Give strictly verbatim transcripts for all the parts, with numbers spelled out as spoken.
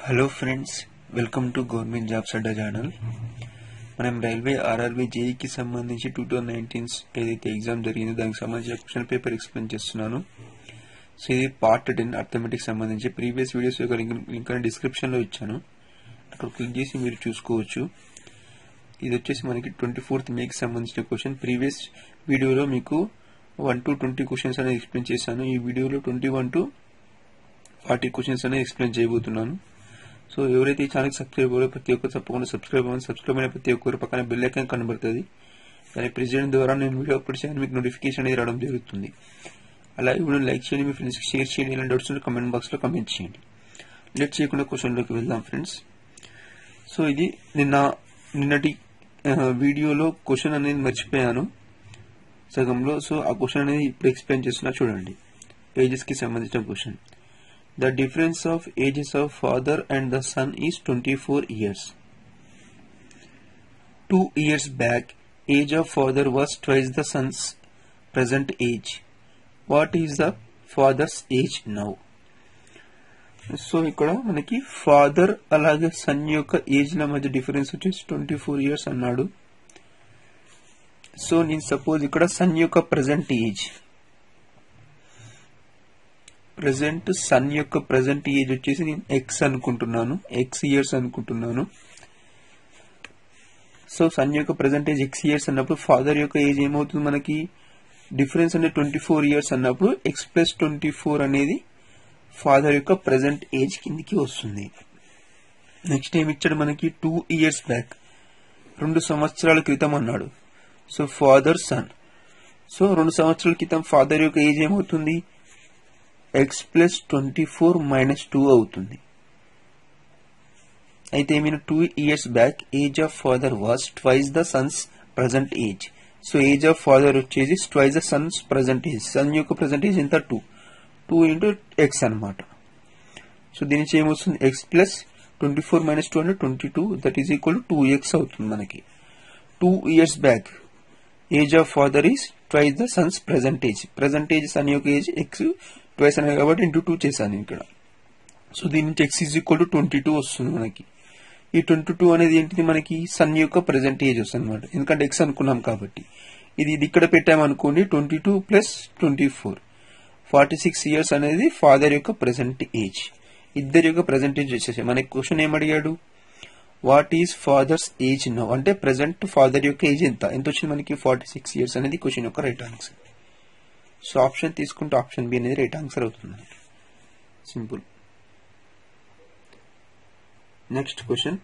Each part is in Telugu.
Hello friends, welcome to government jobs Adda channel. మనం రైల్వే ఆర్ఆర్బీ జేఈకి సంబంధించి టూ థౌజండ్ నైన్టీన్ ఏదైతే ఎగ్జామ్ జరిగిందో దానికి సంబంధించిన క్వశ్చన్ పేపర్ ఎక్స్ప్లెయిన్ చేస్తున్నాను. సో ఇది పార్ట్ టెన్ అర్థమెటిక్ సంబంధించి ప్రీవియస్ వీడియోస్ యొక్క లింక్ డిస్క్రిప్షన్ లో ఇచ్చాను, అక్కడ క్లిక్ చేసి మీరు చూసుకోవచ్చు. ఇది వచ్చేసి మనకి ట్వంటీ ఫోర్త్ మేకి సంబంధించిన క్వశ్చన్. ప్రీవియస్ వీడియోలో మీకు వన్ టు ట్వంటీ క్వశ్చన్స్ అనేది ఎక్స్ప్లెయిన్ చేశాను. ఈ వీడియోలో twenty one to forty questions అనేది ఎక్స్ప్లెయిన్ చేయబోతున్నాను. సో ఎవరైతే ఈ ఛానల్ సబ్స్క్రైబ్ అవ్వాలో ప్రతి ఒక్కరు తప్పకుండా సబ్స్క్రైబ్ అవ్వండి. సబ్స్క్రైబ్ అయిన ప్రతి ఒక్కరు పక్కన బెల్ ఐకాన్ కనబడుతుంది. దాని ప్రెస్ చేయడం ద్వారా నేను వీడియో అప్లోడ్ చేయడానికి మీకు నోటిఫికేషన్ అనేది రావడం జరుగుతుంది. అలాగే వీడియో లైక్ చేయండి, మీ ఫ్రెండ్స్కి షేర్ చేయండి. ఇలాంటి డౌట్స్ ఉంటే కమెంట్ బాక్స్ లో కమెంట్ చేయండి. లేట్ చేయకుండా క్వశ్చన్లోకి వెళ్దాం ఫ్రెండ్స్. సో ఇది నిన్న నిన్నటి వీడియోలో క్వశ్చన్ అనేది మర్చిపోయాను సగంలో. సో ఆ క్వశ్చన్ అనేది ఇప్పుడు ఎక్స్ప్లెయిన్ చేస్తున్నా చూడండి. ఏజెస్ కి సంబంధించిన question. The difference of ages of father and the son is twenty-four years. Two years back, age of father was twice the son's present age. What is the father's age now? So ఇక్కడ మనకి ఫాదర్ అలాగే సన్ యొక్క ఏజ్ ల మధ్య డిఫరెన్స్ వచ్చేసి ట్వంటీ ఫోర్ ఇయర్స్ అన్నాడు. సో నేను సపోజ్ ఇక్కడ సన్ యొక్క ప్రెసెంట్ ఏజ్ ప్రెసెంట్ సన్ యొక్క ప్రెసెంట్ ఏజ్ వచ్చేసి నేను ఎక్స్ అనుకుంటున్నాను, ఎక్స్ ఇయర్స్ అనుకుంటున్నాను. సో సన్ యొక్క ప్రెసెంట్ ఏజ్ ఎక్స్ ఇయర్స్ అన్నప్పుడు ఫాదర్ యొక్క ఏజ్ ఏమవుతుంది మనకి డిఫరెన్స్ అంటే ట్వంటీ ఫోర్ ఇయర్స్ అన్నప్పుడు ఎక్స్ ప్లస్ ట్వంటీ ఫోర్ అనేది ఫాదర్ యొక్క ప్రెసెంట్ ఏజ్ కిందికి వస్తుంది. నెక్స్ట్ ఏమి ఇచ్చాడు మనకి టూ ఇయర్స్ బ్యాక్, రెండు సంవత్సరాల క్రితం అన్నాడు. సో ఫాదర్ సన్, సో రెండు సంవత్సరాల క్రితం ఫాదర్ యొక్క ఏజ్ ఏమవుతుంది X plus twenty four minus two అవుతుంది. అయితే ఏమైనా two years back age of father was twice the son's present age. So age of father వచ్చేసి twice the son's present age. Son యొక్క ప్రజెంట్ ఏజ్ ఎంత టూ టూ ఇంటూ ఎక్స్ అనమాట. సో దీని నుంచి ఏమొస్తుంది X plus twenty four minus two అంటే twenty two that is equal two X అవుతుంది మనకి. Two years back age of father is twice the son's present age. Present age son యొక్క ఏజ్ ఎక్స్ ట్వైస్ అనేది కాబట్టి ఇంటూ టూ చేశాను ఇక్కడ. సో దీని నుంచి X is equal to twenty two వస్తుంది మనకి. ఈ ట్వంటీ టూ అనేది ఏంటిది మనకి సన్ యొక్క ప్రెసెంట్ ఏజ్ వస్తుంది అనమాట, ఎందుకంటే ఎక్స్ అనుకున్నాం కాబట్టి. ఇది ఇది ఇక్కడ పెట్టామనుకోండి twenty two plus twenty four forty six years అనేది ఫాదర్ యొక్క ప్రెసెంట్ ఏజ్. ఇద్దరి యొక్క ప్రెసెంట్ ఏజ్ వచ్చేసి మనకి క్వశ్చన్ ఏమడిగాడు what is father's age now అంటే ప్రెసెంట్ ఫాదర్ యొక్క ఏజ్ ఎంత ఎంత వచ్చింది మనకి ఫార్టీ సిక్స్ ఇయర్స్ అనేది క్వశ్చన్ యొక్క రైట్ ఆన్సర్. సో ఆప్షన్ తీసుకుంటే ఆప్షన్ బి అనేది రైట్ ఆన్సర్ అవుతుంది. Simple. Next question.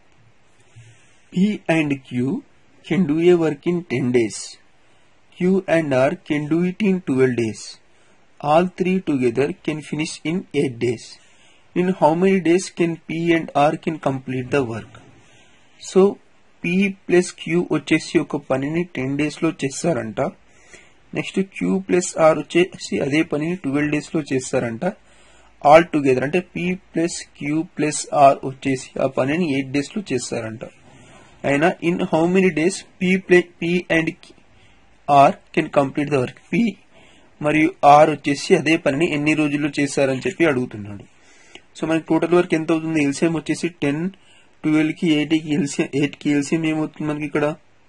P and Q can do a work in ten days. Q and R can do it in twelve days. All three together can finish in eight days. In how many days can P and R can complete the work? So P plus Q వచ్చేసి ఒక పనిని టెన్ డేస్ లో చేస్తారంట. నెక్స్ట్ క్యూ ప్లస్ ఆర్ వచ్చేసి అదే పనిని ట్వెల్వ్ డేస్ లో చేస్తారంట. ఆల్ టుగెదర్ అంటే P plus Q plus R వచ్చేసి ఆ పనిని ఎయిట్ డేస్ లో చేస్తారంట. అయినా in how many days P plus P and R can complete the work. P మరియు ఆర్ వచ్చేసి అదే పనిని ఎన్ని రోజుల్లో చేస్తారని చెప్పి అడుగుతున్నాడు. సో మనకి టోటల్ వర్క్ ఎంత అవుతుంది ఎల్సిఎం వచ్చేసి టెన్ ట్వెల్వ్ కి ఎయిట్ కి ఎల్సిఎం ఎయిట్ కి ఎల్సిఎం ఏమవుతుంది మనకి ఇక్కడ.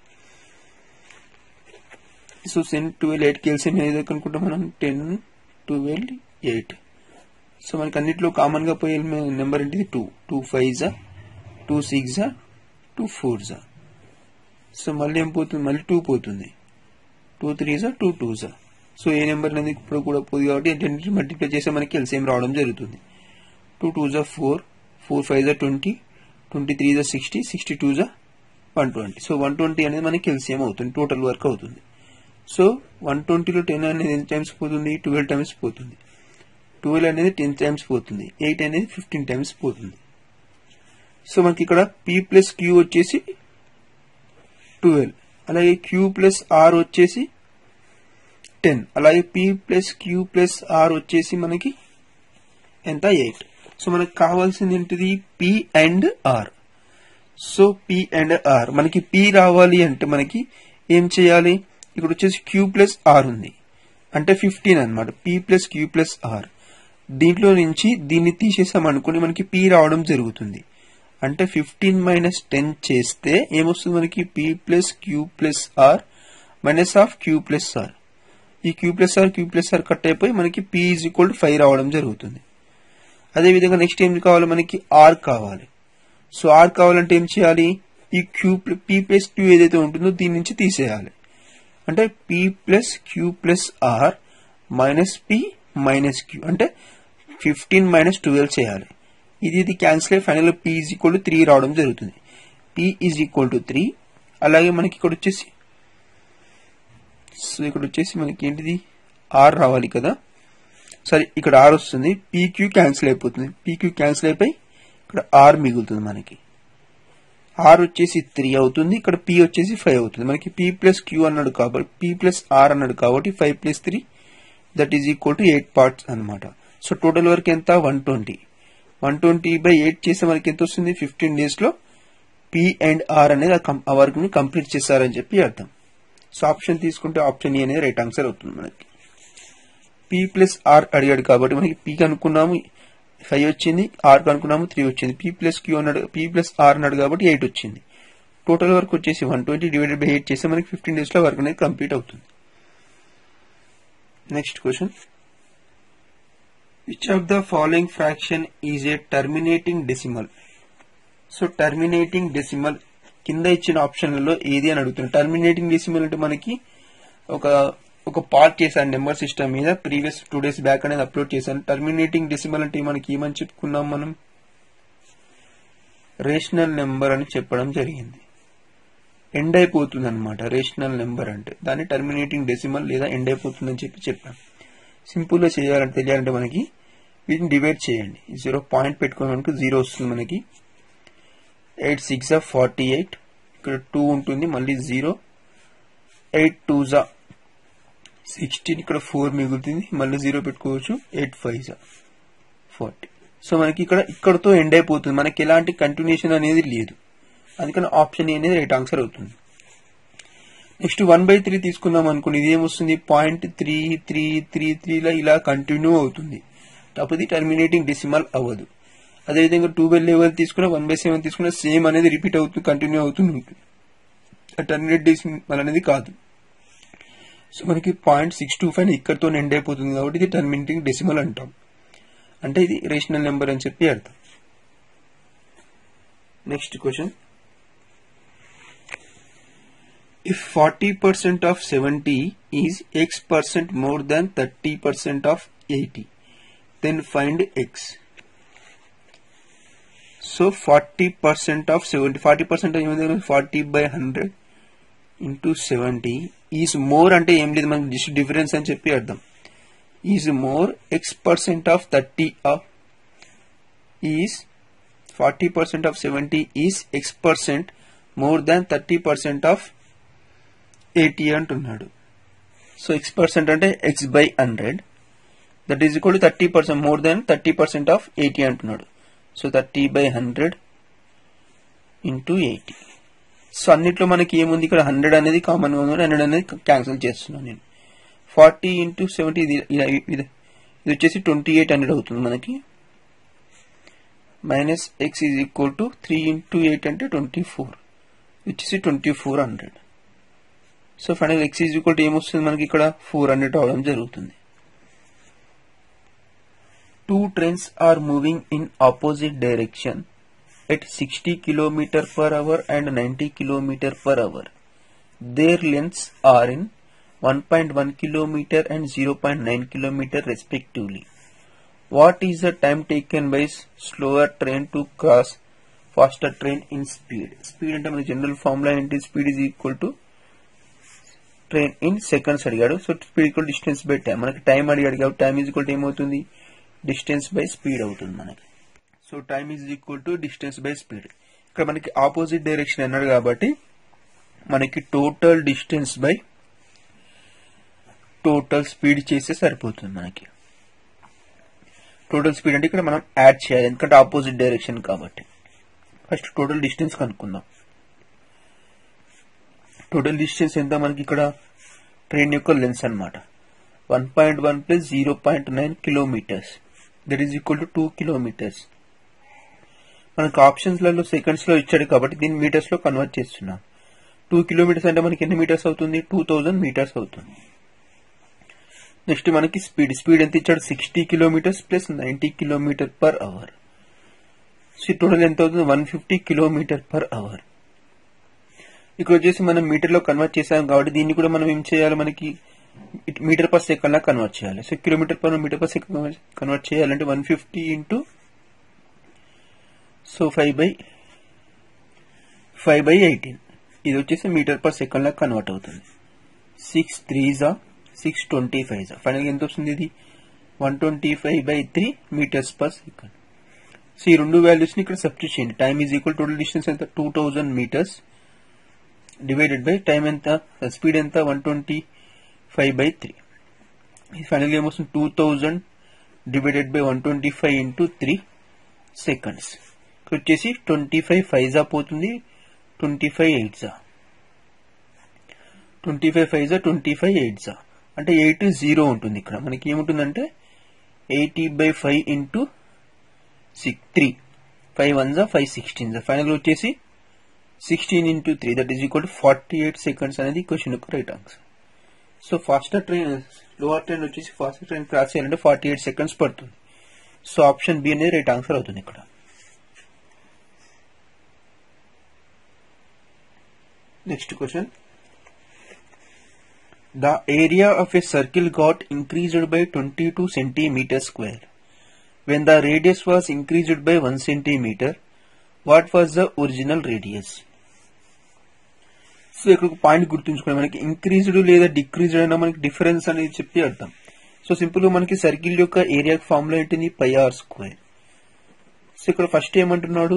సో టెన్ ట్వెల్వ్ ఎయిట్ కి ఎల్సిఎం ఏదో అనుకుంటాం మనం టెన్ ట్వెల్వ్ ఎయిట్. సో మనకి అన్నిట్లో కామన్ గా పోయే నెంబర్ ఏంటిది టూ టూ ఫైవ్ జా టూ సిక్స్ జా టూ ఫోర్ జా. సో మళ్ళీ ఏం పోతుంది మళ్ళీ టూ పోతుంది, టూ త్రీ జా టూ టూ జా. సో ఏ నెంబర్ అనేది ఇప్పుడు కూడా పోతుంది కాబట్టి మల్టిప్లై చేస్తే మనకి ఎల్సిఎం రావడం జరుగుతుంది. టూ టూ జా ఫోర్, ఫోర్ ఫైవ్ జా ట్వంటీ, ట్వంటీ త్రీ జా సిక్స్టీ, సిక్స్టీ టూ జా one twenty. So one twenty అనేది మనకి ఎల్సిఎం అవుతుంది, టోటల్ వర్క్ అవుతుంది. సో వన్ ట్వంటీలో టెన్ అనేది ఎన్ని టైమ్స్ పోతుంది ట్వెల్వ్ టైమ్స్ పోతుంది, ట్వెల్వ్ అనేది టెన్ టైమ్స్ పోతుంది, ఎయిట్ అనేది ఫిఫ్టీన్ టైమ్స్ పోతుంది. సో మనకి ఇక్కడ పీ ప్లస్ క్యూ వచ్చేసి ట్వెల్వ్, అలాగే క్యూ ప్లస్ ఆర్ వచ్చేసి టెన్, అలాగే P plus Q plus R వచ్చేసి మనకి ఎంత ఎయిట్. సో మనకు కావాల్సింది ఏంటిది P and R. So P and R మనకి పీ రావాలి అంటే మనకి ఏం చేయాలి ఇక్కడ వచ్చేసి క్యూ ప్లస్ ఆర్ ఉంది అంటే ఫిఫ్టీన్ అనమాట. P plus Q plus R దీంట్లో నుంచి దీన్ని తీసేసాం అనుకుని మనకి పీ రావడం జరుగుతుంది. అంటే ఫిఫ్టీన్ మైనస్ టెన్ చేస్తే ఏమొస్తుంది మనకి P plus Q plus R minus of Q plus R. ఈ Q plus R Q plus R cut అయిపోయి మనకి P is equal to five రావడం జరుగుతుంది. అదేవిధంగా నెక్స్ట్ ఏం కావాలి మనకి ఆర్ కావాలి. సో ఆర్ కావాలంటే ఏం చేయాలి, ఈ క్యూ పీ ప్లస్ క్యూ ఏదైతే ఉంటుందో దీని నుంచి తీసేయాలి. అంటే P plus Q plus R minus P minus Q అంటే ఫిఫ్టీన్ మైనస్ ట్వెల్వ్ చేయాలి. ఇది ఇది క్యాన్సిల్ అయ్యి final P is equal to three రావడం జరుగుతుంది. P is equal to three. అలాగే మనకి ఇక్కడ వచ్చేసి సో ఇక్కడ వచ్చేసి మనకి ఏంటిది ఆర్ రావాలి కదా. సరే ఇక్కడ ఆర్ వస్తుంది, పీక్యూ క్యాన్సిల్ అయిపోతుంది. పీక్యూ క్యాన్సిల్ అయిపోయి ఇక్కడ ఆర్ మిగులుతుంది. మనకి ఆర్ వచ్చేసి త్రీ అవుతుంది, ఇక్కడ పీ వచ్చేసి ఫైవ్ అవుతుంది. మనకి పీ ప్లస్ క్యూ అన్నాడు కాబట్టి పీ ప్లస్ ఆర్ అన్నాడు కాబట్టి five plus three that is equal to eight parts అనమాట. సో టోటల్ వర్క్ ఎంత one twenty one twenty by eight చేస్తే మనకి ఎంత వస్తుంది, ఫిఫ్టీన్ డేస్ లో పీ అండ్ ఆర్ అనేది ఆ వర్క్ ని కంప్లీట్ చేశారని చెప్పి అర్థం. సో ఆప్షన్ తీసుకుంటే ఆప్షన్ ఏ అనేది రైట్ ఆన్సర్ అవుతుంది. మనకి పీ ప్లస్ ఆర్ అడిగాడు కాబట్టి మనకి పీ కనుక్కున్నాము ఫైవ్ వచ్చింది, ఆర్ కనుక్కున్నాము త్రీ వచ్చింది. పీ ప్లస్ క్యూ అన్నాడు పీ ప్లస్ ఆర్ అన్నాడు కాబట్టి ఎయిట్ వచ్చింది. టోటల్ వర్క్ వచ్చేసి one twenty divided by eight చేస్తే మనకి ఫిఫ్టీన్ డేస్ లో వర్క్ అనేది కంప్లీట్ అవుతుంది. Next question, which of the following fraction is a terminating decimal. So terminating decimal కింద ఇచ్చిన ఆప్షన్లలో ఏది అని అడుగుతుంది. టర్మినేటింగ్ డెసిమల్ అంటే మనకి ఒక ఒక పార్ట్ చేశాను నెంబర్ సిస్టమ్ మీద, ప్రీవియస్ టూ డేస్ బ్యాక్ అనేది అప్లోడ్ చేశాను. టర్మినేటింగ్ డెసిమల్ అంటే మనకి ఏమని చెప్పుకున్నాం మనం, రేషనల్ నెంబర్ అని చెప్పడం జరిగింది. ఎండ్ అయిపోతుంది అనమాట రేషనల్ నెంబర్ అంటే, దాన్ని టర్మినేటింగ్ డెసిమల్ లేదా ఎండ్ అయిపోతుందని చెప్పి చెప్పాం. సింపుల్ గా చేయాలంటే తెలియాలంటే మనకి వీటిని డివైడ్ చేయండి. జీరో పాయింట్ పెట్టుకోవడానికి జీరో వస్తుంది మనకి. ఎయిట్ సిక్స్ జా ఫార్టీ ఎయిట్, ఇక్కడ టూ ఉంటుంది మళ్ళీ జీరో, ఎయిట్ టూ జా సిక్స్టీన్, ఇక్కడ ఫోర్ మిగులుతుంది మళ్ళీ జీరో పెట్టుకోవచ్చు, ఎయిట్ ఫైవ్ జా ఫార్టీ. సో మనకి ఇక్కడ ఇక్కడతో ఎండ్ అయిపోతుంది, మనకి ఎలాంటి కంటిన్యూషన్ అనేది లేదు. అందుకని ఆప్షన్ ఏ అనేది రైట్ ఆన్సర్ అవుతుంది. నెక్స్ట్ వన్ బై త్రీ తీసుకుందాం అనుకోండి, ఇది ఏమొస్తుంది పాయింట్ త్రీ త్రీ త్రీ త్రీలా ఇలా కంటిన్యూ అవుతుంది, కాకపోతే టర్మినేటింగ్ డెసిమల్ అవ్వదు. అదేవిధంగా టూ బై లెవెల్ తీసుకున్నా వన్ బై సెవెన్ తీసుకున్నా సేమ్ అనేది రిపీట్ అవుతుంది కంటిన్యూ అవుతుంది ఉంటుంది, టర్మినేట్ డెసిమల్ అనేది కాదు. సో మనకి పాయింట్ సిక్స్ టూ ఫైవ్ ఇక్కడతో ఎండ్ అయిపోతుంది కాబట్టి ఇది టర్మినేటింగ్ డెసిమల్ అంటాం, అంటే ఇది రేషనల్ నెంబర్ అని చెప్పి అర్థం. Next question, if forty percent of seventy is x percent more than thirty percent of eighty, then find x. So forty percent of seventy, forty percent of forty by one hundred into seventy is more అంటే ఏం లేదు మనకి జస్ట్ డిఫరెన్స్ అని చెప్పి అర్థం. is more x percent of thirty of is forty percent of seventy is x percent more than thirty percent of eighty అంటున్నాడు. సో ఎక్స్ పర్సెంట్ అంటే X by hundred that is equal to thirty percent more than thirty percent of eighty అంటున్నాడు. So thirty by hundred into eighty. So అన్నిట్లో మనకి ఏముంది, ఇక్కడ హండ్రెడ్ అనేది కామన్ గా ఉంది, హండ్రెడ్ అనేది క్యాన్సిల్ చేస్తున్నాను నేను. ఫార్టీ ఇంటూ సెవెంటీ ఇది ఇది వచ్చేసి ట్వంటీ ఎయిట్ హండ్రెడ్ అవుతుంది మనకి. Minus X is equal to three into eight అంటే ట్వంటీ ఫోర్ వచ్చేసి twenty four hundred. So final X is equal to ఏమొస్తుంది మనకి ఇక్కడ ఫోర్ హండ్రెడ్ అవడం జరుగుతుంది. Two trains are moving in opposite direction at sixty kilometer per hour and ninety kilometer per hour. Their lengths are in one point one kilometer and zero point nine kilometer respectively. What is the time taken by slower train to cross faster train in speed. Speed అంటే మన జనరల్ ఫార్ములా ఏంటి, speed is equal to train in seconds అడిగాడు. So speed equal distance by time, మనకి టైం అడిగాడు కాబట్టి టైం ఈజ్ ఈక్వల్ టు ఏమవుతుంది, డిస్టెన్స్ బై స్పీడ్ అవుతుంది మనకి. So time is equal to distance by speed. ఇక్కడ మనకి ఆపోజిట్ డైరెక్షన్ అన్నాడు కాబట్టి మనకి total distance by total speed చేస్తే సరిపోతుంది మనకి. టోటల్ స్పీడ్ అంటే ఇక్కడ మనం యాడ్ చేయాలి ఎందుకంటే ఆపోజిట్ డైరెక్షన్ కాబట్టి. ఫస్ట్ టోటల్ డిస్టెన్స్ కనుక్కుందాం. టోటల్ డిస్టెన్స్ ఎంత మనకి ఇక్కడ ట్రైన్ యొక్క లెన్స్ అనమాట, one point one plus zero point nine kilometers that is equal to two kilometers. మనకు ఆప్షన్స్ లలో సెకండ్స్ లో ఇచ్చాడు కాబట్టి దీన్ని మీటర్స్ లో కన్వర్ట్ చేస్తున్నాం. టూ కిలోమీటర్స్ అంటే మనకి ఎన్ని మీటర్స్ అవుతుంది? టూ థౌజండ్ మీటర్స్ అవుతుంది. నెక్స్ట్ మనకి స్పీడ్ స్పీడ్ ఎంత ఇచ్చాడు? Sixty kilometers plus ninety kilometer per hour. So total ఎంత అవుతుంది? One fifty kilometer per hour. ఇక్కడ వచ్చేసి మనం మీటర్ లో కన్వర్ట్ చేసాం కాబట్టి దీన్ని కూడా మనం ఏం చేయాలి? మనకి మీటర్ పర్ సెకండ్ లా కన్వర్ట్ చేయాలి. So kilometer per meter per second convert చేయాలంటే one fifty into so five by five by eighteen ఇది వచ్చేసి మీటర్ పర్ సెకండ్ లా కన్వర్ట్ అవుతుంది. సిక్స్ త్రీ జా సిక్స్ ట్వంటీ ఫైవ్ జా ఫైనల్ ఎంత వస్తుంది? ఇది one twenty five by three meters per second. So ఈ రెండు వాల్యూస్ ని ఇక్కడ సబ్స్టిట్యూట్ చేయండి. Time is equal total distance ఎంత? Two thousand metres divided by time ఎంత? స్పీడ్ ఎంత? One twenty five by three. ఇది ఫైనల్ ఏమొస్తుంది? Two thousand divided by one twenty five into three seconds. ఇక్కడ వచ్చేసి ట్వంటీ ఫైవ్ ఫైవ్ జా పోతుంది, ట్వంటీ ఫైవ్ ఎయిట్ జా ట్వంటీ ఫైవ్ ఫైవ్ జా ట్వంటీ ఫైవ్ ఎయిట్ జా అంటే ఎయిట్ జీరో ఉంటుంది. ఇక్కడ మనకి ఏముంటుందంటే eighty by five into six three five one జా ఫైవ్ సిక్స్టీన్ జా ఫైనల్ వచ్చేసి sixteen into three that is equal to forty eight seconds అనేది క్వశ్చన్ యొక్క right answer. So faster train lower train వచ్చేసి ఫాస్టర్ ట్రైన్ క్రాస్ చేయాలంటే ఫార్టీ ఎయిట్ సెకండ్స్ పడుతుంది. సో ఆప్షన్ బి అనేది రైట్ ఆన్సర్ అవుతుంది. ఇక్కడ next question, the area of a circle got increased by twenty two centimeter square when the radius was increased by one centimeter. What was the original radius? So ఇక్కడ ఒక పాయింట్ గుర్తుంచుకోండి, మనకి ఇంక్రీజ్డ్ లేదా డిక్రీజ్డ్ అయినా మనకి డిఫరెన్స్ అనేది చెప్పి అర్థం. సో సింపుల్ గా మనకి సర్కిల్ యొక్క ఏరియా ఫార్ములా ఏంటిది? Pi R square. సో ఇక్కడ ఫస్ట్ ఏమంటున్నాడు?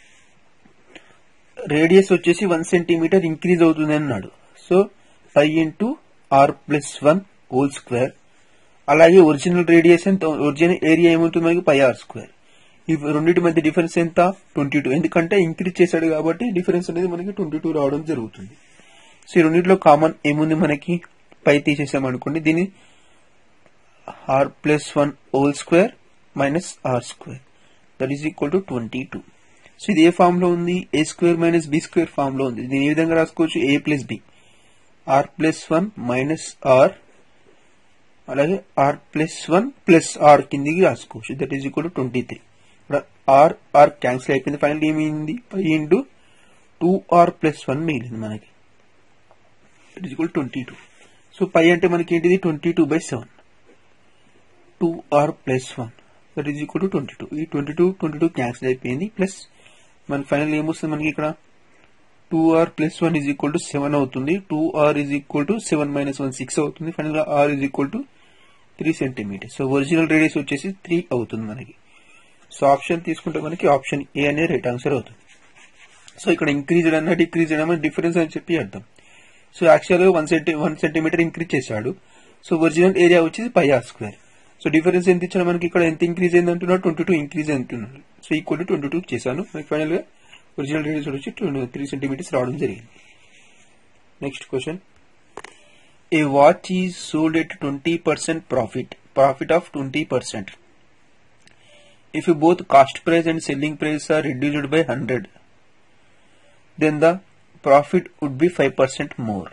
రేడియస్ వచ్చేసి వన్ సెంటీమీటర్ ఇంక్రీజ్ అవుతుంది అన్నాడు. So pi into R plus one whole square. అలాగే ఒరిజినల్ రేడియస్ ఎంత? ఒరిజినల్ ఏరియా ఏమవుతుంది మనకి? Pi R square. ఈ రెండింటి మధ్య డిఫరెన్స్ ఎంత? Twenty two. ఎందుకంటే ఇంక్రీజ్ చేశాడు కాబట్టి డిఫరెన్స్ అనేది మనకి ట్వంటీ టూ రావడం జరుగుతుంది. సో ఈ రెండింటిలో కామన్ ఏముంది మనకి? పై తీసేసాం అనుకోండి, దీన్ని R plus one whole square minus R square that is equal to twenty two. So ఇది ఏ ఫామ్ లో ఉంది? A square minus B square form లో ఉంది. దీని ఏ విధంగా రాసుకోవచ్చు? A plus B R plus one minus R అలాగే R plus one plus R కిందికి రాసుకోవచ్చు. That is equal to twenty three. ఇక్కడ ఆర్ ఆర్ క్యాన్సిల్ అయిపోయింది. ఫైనల్ ఏమైంది? Pi into two R plus one మిగిలింది మనకి. That is equal twenty two. So pi అంటే మనకి ఏంటిది? Twenty two by seven. Two R plus one that is equal to twenty two. ఈ twenty two twenty two cancel అయిపోయింది. ప్లస్ మన ఫైనల్ ఏమొస్తుంది మనకి? ఇక్కడ two R plus one is equal to seven అవుతుంది. Two R is equal to seven minus one six అవుతుంది. ఫైనల్ గా R is equal to three centimeter. So original radius వచ్చేసి త్రీ అవుతుంది మనకి. సో ఆప్షన్ తీసుకుంటే మనకి ఆప్షన్ ఏ అనే రైట్ ఆన్సర్ అవుతుంది. సో ఇక్కడ ఇంక్రీజ్డ్ అన్న డిక్రీజ్డ్ అన్న డిఫరెన్స్ అని చెప్పి అర్థం. సో యాక్చువల్ గా one centi one centimeter increase చేశాడు. సో ఒరిజినల్ ఏరియా వచ్చేసి pi R square. So difference ఎంత ఇచ్చాడు మనకి? ఇక్కడ ఎంత ఇంక్రీజ్ అయింది అంటున్నాడు? ట్వంటీ టూ ఇంక్రీజ్ అంటున్నాడు. So equal to twenty two చేశాను. మనకి ఫైనల్ గా ఒరిజినల్ రేడియస్ వచ్చి త్రీ సెంటీమీటర్స్ రావడం జరిగింది. Next question, a watch is sold at twenty percent profit profit of twenty percent if both cost price and selling price are reduced by one hundred, then the profit would be five percent more.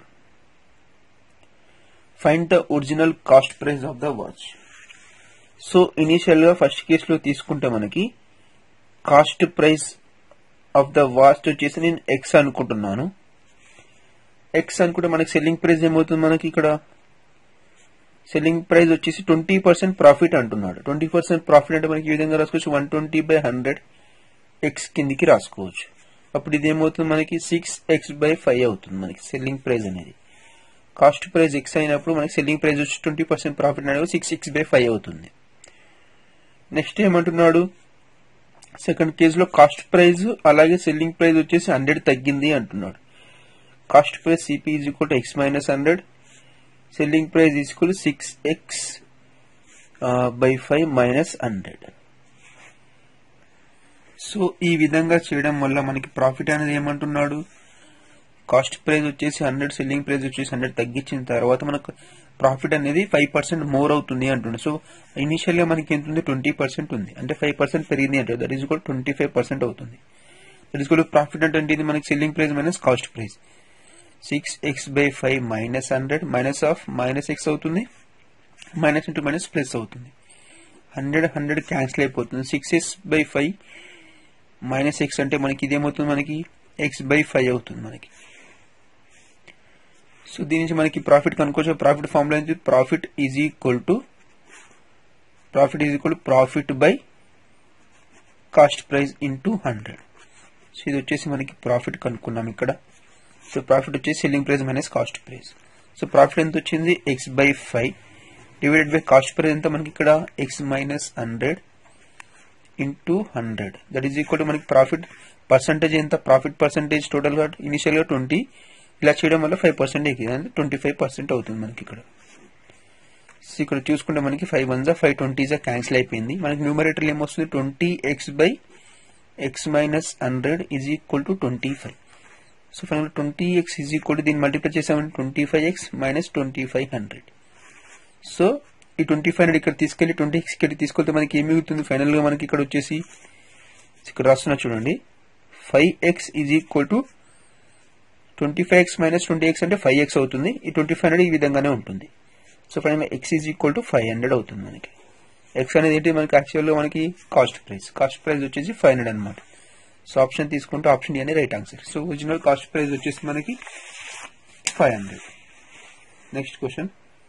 Find the original cost price of the watch. So initial గా ఫస్ట్ కేస్ లో తీసుకుంటే మనకి cost price of the watch వచ్చేసి నేను ఎక్స్ అనుకుంటున్నాను. ఎక్స్ అనుకుంటే మనకి సెల్లింగ్ ప్రైస్ ఏమవుతుంది? మనకి ఇక్కడ సెల్లింగ్ ప్రైస్ వచ్చేసి ట్వంటీ పర్సెంట్ ప్రాఫిట్ అంటున్నాడు. ట్వంటీ పర్సెంట్ ప్రాఫిట్ అంటే మనకి ఈ విధంగా రాసుకోవచ్చు, one twenty by hundred X కిందికి రాసుకోవచ్చు. అప్పుడు ఇది ఏమవుతుంది మనకి? సిక్స్ ఎక్స్ బై ఫైవ్ అవుతుంది మనకి సెల్లింగ్ ప్రైస్ అనేది. కాస్ట్ ప్రైస్ ఎక్స్ అయినప్పుడు మనకి సెల్లింగ్ ప్రైస్ వచ్చి ట్వంటీ పర్సెంట్ ప్రాఫిట్ అనేది సిక్స్ ఎక్స్ బై ఫైవ్ అవుతుంది. నెక్స్ట్ ఏమంటున్నాడు? సెకండ్ కేస్ లో కాస్ట్ ప్రైస్ అలాగే సెల్లింగ్ ప్రైస్ వచ్చేసి హండ్రెడ్ తగ్గింది అంటున్నాడు. Cost price CP is equal to X minus hundred, selling price is equal to six X by five minus hundred. So ఈ విధంగా చేయడం వల్ల మనకి ప్రాఫిట్ అనేది ఏమంటున్నాడు? కాస్ట్ ప్రైస్ వచ్చేసి హండ్రెడ్, సెల్లింగ్ ప్రైస్ వచ్చేసి హండ్రెడ్ తగ్గించిన తర్వాత మనకు ప్రాఫిట్ అనేది ఫైవ్ పర్సెంట్ మోర్ అవుతుంది అంటుండే. సో ఇనిషియల్ గా మనకి ఎంత ఉంది, ట్వంటీ పర్సెంట్ ఉంది, అంటే ఫైవ్ పర్సెంట్ పెరిగింది అంటే that is equal twenty five percent అవుతుంది. దట్ ఈస్ ఈక్వల్ ప్రాఫిట్ అంటే ఇది మనకి selling price minus cost price. Six X by five minus hundred minus of minus X అవుతుంది, మైనస్ ఇంటూ మైనస్ ప్లస్ అవుతుంది. హండ్రెడ్ హండ్రెడ్ క్యాన్సిల్ అయిపోతుంది. Six X by five minus X అంటే మనకి ఇదేమవుతుంది, మనకి ఎక్స్ బై ఫైవ్ అవుతుంది మనకి. సో దీని నుంచి మనకి ప్రాఫిట్ కనుక్కోవచ్చు. ప్రాఫిట్ ఫార్ములా ఏంటి, profit is equal to profit is equal to profit by cost price into hundred. So ఇది వచ్చేసి మనకి ప్రాఫిట్ కనుక్కున్నాం ఇక్కడ. సో ప్రాఫిట్ వచ్చేసి selling price minus cost price. So profit ఎంత వచ్చింది, x by five divided by cost price ఎంత మనకి ఇక్కడ x minus hundred into hundred. That is equal to మనకి ప్రాఫిట్ పర్సంటేజ్ ఎంత, ప్రాఫిట్ పర్సంటేజ్ టోటల్ గా ఇనిషియల్ గా ట్వంటీ, ఇలా చేయడం వల్ల ఫైవ్ పర్సెంట్ ఎక్కింది, అంటే ట్వంటీ ఫైవ్ పర్సెంట్ అవుతుంది మనకి ఇక్కడ. సో ఇక్కడ చూసుకుంటే మనకి ఫైవ్ వన్ జా ఫైవ్ ట్వంటీ జా క్యాన్సిల్ అయిపోయింది. మనకి న్యూమరేటర్ ఏమొస్తుంది, twenty x by x minus hundred is equal to twenty five. So final twenty x is equal to దీన్ని మల్టిప్లై చేసామంటే twenty five x minus twenty five hundred. So ఈ ట్వంటీ ఫైవ్ హండ్రెడ్ ఇక్కడ తీసుకెళ్లి ట్వంటీ ఎక్స్ ఇక్కడ తీసుకెళ్తే మనకి ఏమి మిగులుతుంది, ఫైనల్ గా మనకి ఇక్కడ వచ్చేసి ఇక్కడ రాస్తున్నా చూడండి, five x is equal to twenty five x minus twenty x అంటే ఫైవ్ ఎక్స్ అవుతుంది. ఈ ట్వంటీ ఫైవ్ హండ్రెడ్ ఈ విధంగానే ఉంటుంది. So final X is equal to five hundred అవుతుంది మనకి. ఎక్స్ అనేది ఏంటి మనకి యాక్చువల్ గా మనకి కాస్ట్ ప్రైస్, కాస్ట్ ప్రైస్ వచ్చేసి ఫైవ్ హండ్రెడ్ అనమాట. సో ఆప్షన్ తీసుకుంటే ఆప్షన్ డి అనే right answer. So original cost price వచ్చేసి మనకి five hundred. Next question,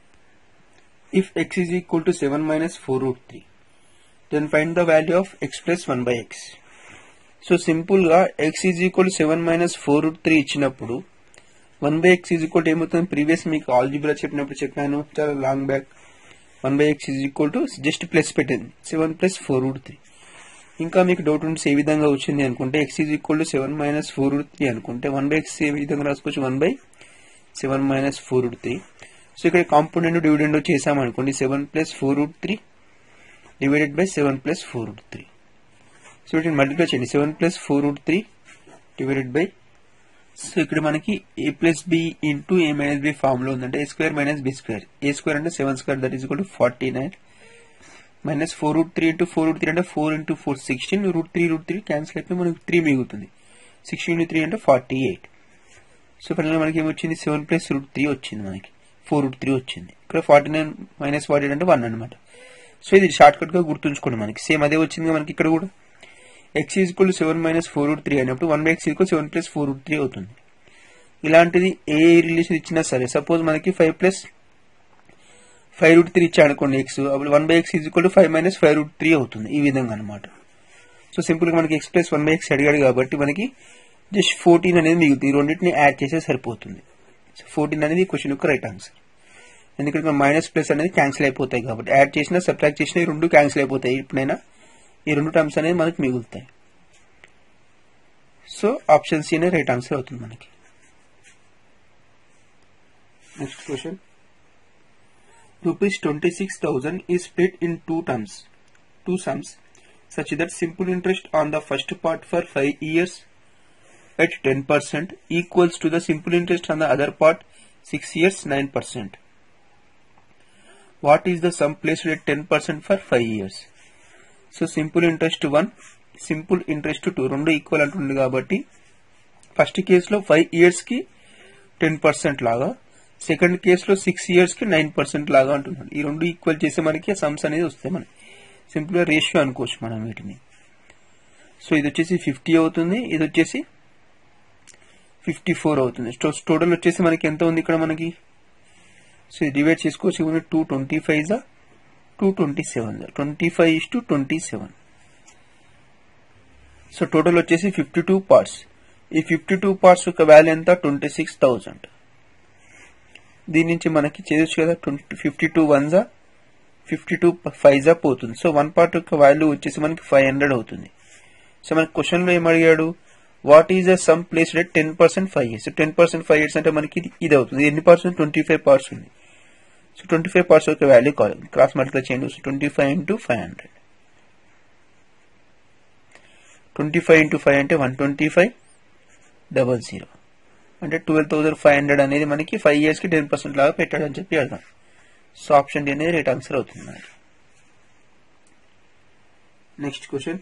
if x is equal to seven minus four root three, then find the value of x plus one by x. So simple గా x is equal to seven minus four root three ఇచ్చినప్పుడు one by x is equal to ఏమవుతుంది, ప్రీవియస్ మీకు ఆల్జిబ్రా చెప్పినప్పుడు చెప్పాను చాలా long back, one by x is equal to just plus పెట్టింది seven plus four root three. ఇంకా మీకు డౌట్ ఉంటే ఏ విధంగా వచ్చింది అనుకుంటే x is equal to seven minus four root three అనుకుంటే one by x ఏ విధంగా రాసుకోవచ్చు, one by seven minus four root three. So ఇక్కడ కాంపోనెంట్ డివిడెండ్ చేసాం అనుకోండి, seven plus four root three divided by seven plus four root three. So వీటిని మల్టిప్లై చేయండి, seven plus four root three divided by, so ఇక్కడ మనకి A plus B into A minus B form లో ఉందంటే A square minus B square. A square అంటే seven square that is equal to forty nine minus four root three into four root three అంటే four into four sixteen, root three root three cancel అయిపోయి మనకి త్రీ మిగులుతుంది. సిక్స్టీన్ ఇంటూ త్రీ అంటే ఫార్టీ ఎయిట్. సో ఫైనల్ మనకి ఏమొచ్చింది, సెవెన్ ప్లస్ రూట్ త్రీ వచ్చింది మనకి, ఫోర్ రూట్ త్రీ వచ్చింది. ఇక్కడ forty nine minus forty eight అంటే వన్ అనమాట. సో ఇది షార్ట్ కట్ గా గుర్తుంచుకోండి, మనకి సేమ్ అదే వచ్చింది మనకి ఇక్కడ కూడా. X equal to seven minus four root three అయినప్పుడు one by x equal seven plus four root three అవుతుంది. ఇలాంటిది ఏ రిలేషన్ ఇచ్చినా సరే, సపోజ్ మనకి five plus five root three ఇచ్చా అనుకోండి ఎక్స్, అప్పుడు one by x equal to five minus five root three అవుతుంది ఈ విధంగా అనమాట. సో సింపుల్ గా మనకి x plus one by x అడిగాడు కాబట్టి మనకి జస్ట్ ఫోర్టీన్ అనేది మిగులుతుంది, ఈ రెండింటిని యాడ్ చేసే సరిపోతుంది. సో ఫోర్టీన్ అనేది క్వశ్చన్ యొక్క రైట్ ఆన్సర్. ఎందుకంటే మైనస్ ప్లస్ అనేది క్యాన్సిల్ అయిపోతాయి కాబట్టి, యాడ్ చేసినా సబ్ట్రాక్ట్ చేసినా ఈ రెండు క్యాన్సిల్ అయిపోతాయి, ఎప్పుడైనా ఈ రెండు టర్మ్స్ అనేది మనకి మిగులుతాయి. సో ఆప్షన్ సి అనే రైట్ ఆన్సర్ అవుతుంది మనకి. Next question, rupees twenty six thousand is split in two terms two sums such that simple interest on the first part for five years at ten percent equals to the simple interest on the other part six years nine percent. What is the sum placed at ten percent for five years? So simple interest one, simple interest two రెండు ఈక్వల్ అంటుంది కాబట్టి ఫస్ట్ కేసులో ఫైవ్ ఇయర్స్ కి టెన్ పర్సెంట్ లాగా, సెకండ్ కేసులో సిక్స్ ఇయర్స్ కి నైన్ పర్సెంట్ లాగా అంటున్నాడు. ఈ రెండు ఈక్వల్ చేసే మనకి సమ్స్ అనేది వస్తాయి. మనకి సింపుల్ గా రేషియో అనుకోవచ్చు మనం వీటిని. సో ఇది వచ్చేసి ఫిఫ్టీ అవుతుంది, ఇది వచ్చేసి ఫిఫ్టీ ఫోర్ అవుతుంది. టోటల్ వచ్చేసి మనకి ఎంత ఉంది ఇక్కడ మనకి, సో డివైడ్ చేసుకోవచ్చు, టూ ట్వంటీ ఫైవ్ జా టూ ట్వంటీ సెవెన్ జా twenty five is to twenty seven. So total వచ్చేసి ఫిఫ్టీ టూ పార్ట్స్. ఈ ఫిఫ్టీ టూ పార్ట్స్ యొక్క వాల్యూ ఎంత, ట్వంటీ సిక్స్ థౌసండ్. దీని నుంచి మనకి చేయొచ్చు కదా, ట్వంటీ ఫిఫ్టీ టూ వన్ జా ఫిఫ్టీ టూ ఫైవ్ జా పోతుంది. సో వన్ పార్ట్ యొక్క వాల్యూ వచ్చేసి మనకి ఫైవ్ హండ్రెడ్ అవుతుంది. సో మనకి క్వశ్చన్ లో ఏం అడిగాడు, what is the sum placed at ten percent five years. Ten percent five years అంటే మనకి ఇది అవుతుంది. ఎన్ని పార్ట్స్, ట్వంటీ ఫైవ్ పార్ట్స్ ఉంది. సో ట్వంటీ ఫైవ్ పార్ట్స్ యొక్క వాల్యూ కావాలి, క్రాస్ మల్టిప్లై చేయండి. So twenty five into five hundred, twenty five into five అంటే one twenty five double zero అంటే ట్వెల్వ్ థౌసండ్ ఫైవ్ హండ్రెడ్ అనేది మనకి ఫైవ్ ఇయర్స్ కి టెన్ పర్సెంట్ లాగా పెట్టాడని చెప్పి అర్థం. సో ఆప్షన్ డి అనేది రైట్ ఆన్సర్ అవుతుంది. Next question,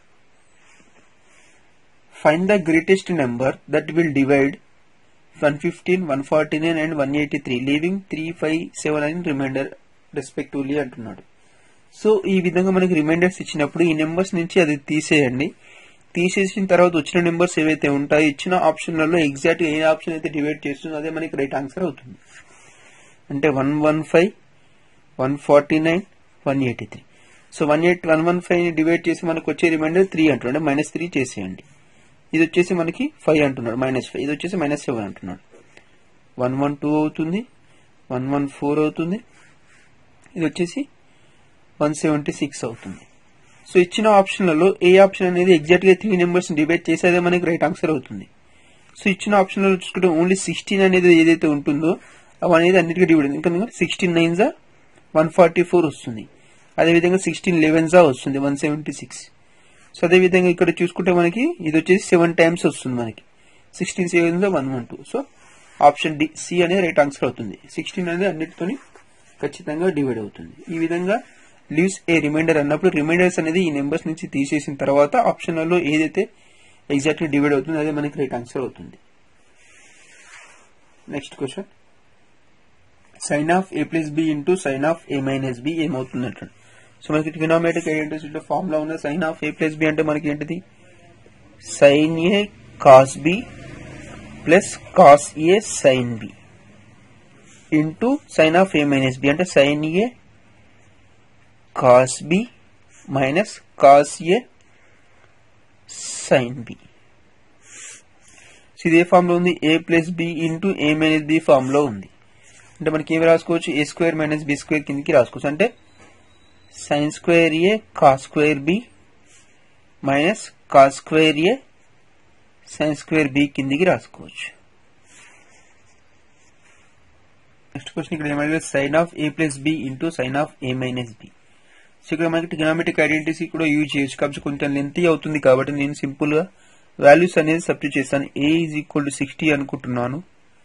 find the greatest number that will divide one fifteen, one forty nine and one eighty three leaving three five seven and remainder respectively అంటున్నాడు. సో ఈ విధంగా మనకి రిమైండర్స్ ఇచ్చినప్పుడు ఈ నెంబర్స్ నుంచి అది తీసేయండి. తీసేసిన తర్వాత వచ్చిన నెంబర్స్ ఏవైతే ఉంటాయో ఇచ్చిన ఆప్షన్లలో ఎగ్జాక్ట్ ఏ ఆప్షన్ అయితే డివైడ్ చేస్తుందో అదే మనకి రైట్ ఆన్సర్ అవుతుంది. అంటే one one five, one forty nine, one eighty three. So one eight one one five ని డివైడ్ చేసి మనకు వచ్చే రిమైండర్ త్రీ అంటున్నాడు, మైనస్ త్రీ చేసేయండి. ఇది వచ్చేసి మనకి ఫైవ్ అంటున్నాడు, మైనస్ ఫైవ్. ఇది వచ్చేసి మైనస్ సెవెన్ అంటున్నాడు. వన్ వన్ టూ అవుతుంది, వన్ వన్ ఫోర్ అవుతుంది, ఇది వచ్చేసి వన్ సెవెంటీ సిక్స్ అవుతుంది. సో ఇచ్చిన ఆప్షన్లలో ఏ ఆప్షన్ అనేది ఎగ్జాక్ట్ గా త్రీ నెంబర్స్ డివైడ్ చేసి అదే మనకి రైట్ ఆన్సర్ అవుతుంది. సో ఇచ్చిన ఆప్షన్లలో చూసుకుంటే ఓన్లీ సిక్స్టీన్ అనేది ఏదైతే ఉంటుందో అవి అనేది అన్నిటికీ డివైడ్ ఉంది. ఇంకా సిక్స్టీన్ నైన్ జా వన్ ఫార్టీ ఫోర్ వస్తుంది, అదేవిధంగా సిక్స్టీన్ లెవెన్ జా వస్తుంది వన్ సెవెంటీ సిక్స్. సో అదేవిధంగా ఇక్కడ చూసుకుంటే మనకి ఇది వచ్చేసి సెవెన్ టైమ్స్ వస్తుంది మనకి, సిక్స్టీన్ సెవెన్ జా one one two. So option D C అనేది రైట్ ఆన్సర్ అవుతుంది. సిక్స్టీన్ అనేది అన్నిటితోని ఖచ్చితంగా డివైడ్ అవుతుంది. ఈ విధంగా లీవ్స్ ఏ రిమైండర్ అన్నప్పుడు రిమైండర్స్ అనేది ఈ నెంబర్స్ నుంచి తీసేసిన తర్వాత ఆప్షన్లలో ఏదైతే ఎగ్జాక్ట్లీ డివైడ్ అవుతుందో అదే మనకి రైట్ ఆన్సర్ అవుతుంది. Next question, sine of A plus B into sine of A minus B ఏమవుతుంది అంటాడు. సో మనకి ట్రిగోనోమెట్రిక్ ఐడెంటిటీ ఫార్ములా ఉన్న sine of A plus B అంటే మనకి ఏంటిది, sine A cos B plus cos A sine B into sine of A minus B అంటే sine A cos B minus cos A sine B. ఇదే ఫామ్ లో ఉంది, A plus B into A minus B form లో ఉంది. అంటే మనకి ఏమి రాసుకోవచ్చు, A square minus B square కిందకి రాసుకోవచ్చు. అంటే sine square A cos square B minus cos square A sine square B కిందకి రాసుకోవచ్చు. నెక్స్ట్ క్వశ్చన్ ఇక్కడ ఏమైనా sine of A plus B into sine of A minus B. So ఇక్కడ మనకి ట్రిగోనోమెట్రిక్ ఐడెంటిటీ కూడా యూజ్ చేయొచ్చు, కాబట్టి కొంచెం లెంతీ అవుతుంది కాబట్టి నేను సింపుల్ గా వాల్యూస్ అనేది సబ్స్టిట్యూట్ చేస్తాను. A is equal to sixty అనుకుంటున్నాను,